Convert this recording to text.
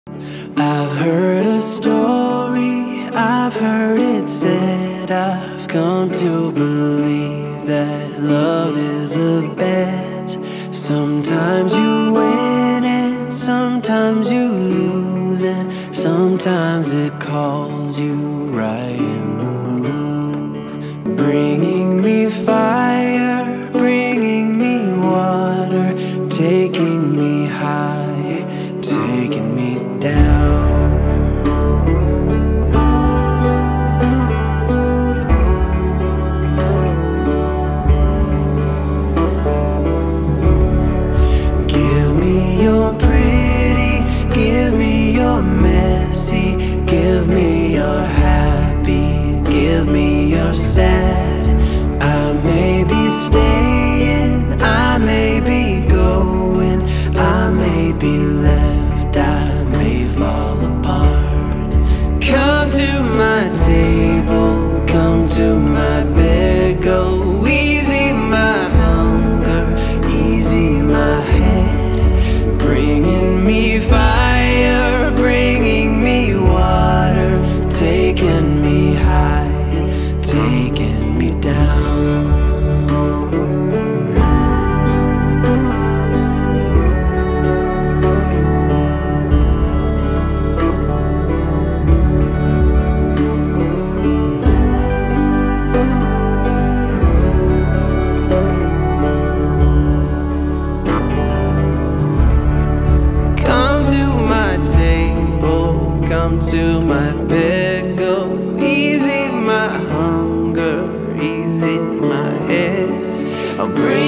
I've heard a story, I've heard it said, I've come to believe that love is a bet. Sometimes you win and sometimes you lose, and sometimes it calls you right in the move. Bringing me fire, bringing me water, taking me high, taking me down. Give me your pretty, give me your messy, give me your happy, give me your sad. I may be staying, I may be going, I may be left, I may fall apart. Come to my table, come to my bed, go easy my hunger, easy my head. Bringing me fire, bringing me water, taking me high, taking me down. Come to my bed, go easy my hunger, easy my head. I'll bring